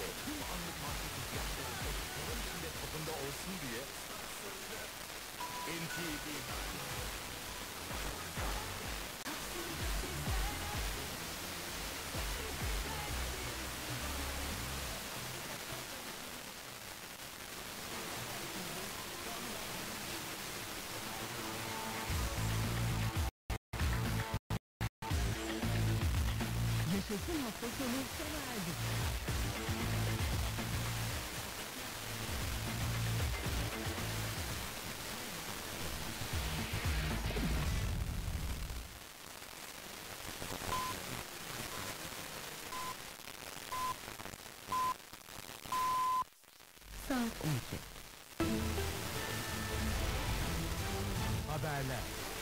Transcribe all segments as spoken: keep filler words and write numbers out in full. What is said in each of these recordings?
tüm anlık market ihtiyaçları onun içinde tadında olsun diye N T V. Yaşasın hafta sonu sona erdi. Saat on iki. Haberler.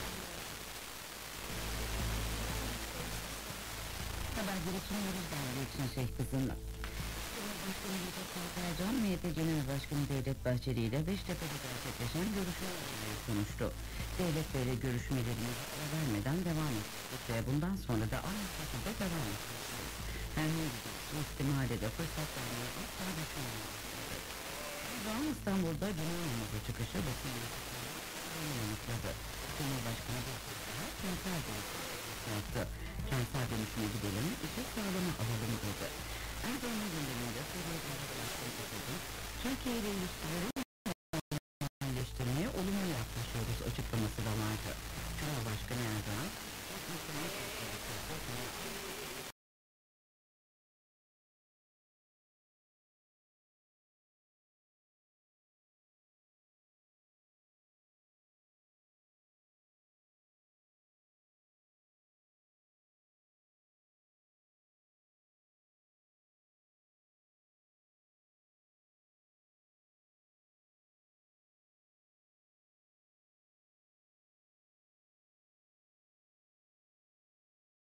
Haberleri sunuyoruz değerli için Şeyh Kızıl'la. Cumhurbaşkanı Recep Tayyip Erdoğan, M H P Genel Başkanı Devlet Bahçeli ile Beştepe'de gerçekleşen görüşmeleri konuştu. Devlet böyle görüşmelerimize ara vermeden devam ettik ve bundan sonra da aynı şekilde devam edeceğiz. Herhangi bir ihtimale de fırsat vermeye asla düşünmüyoruz. Erdoğan İstanbul'da Cumhurbaşkanı çıkışı basın mensuplarına yanıtladı. Cumhurbaşkanı da kentsel dönüşüm yaptı. Kentsel dönüşüme gidelim, işe sağlama alalım dedi. Erdoğan'ın gündeminde Suriye Cumhurbaşkanı Türkiye ile ilişkilerin